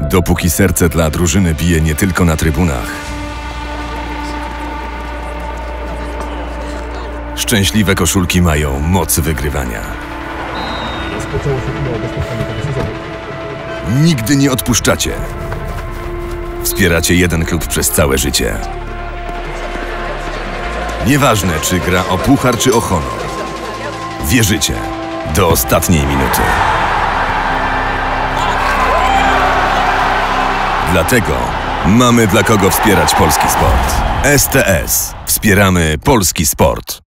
Dopóki serce dla drużyny bije nie tylko na trybunach. Szczęśliwe koszulki mają moc wygrywania. Nigdy nie odpuszczacie. Wspieracie jeden klub przez całe życie. Nieważne, czy gra o puchar, czy o honor. Wierzycie do ostatniej minuty. Dlatego mamy dla kogo wspierać polski sport. STS. Wspieramy polski sport.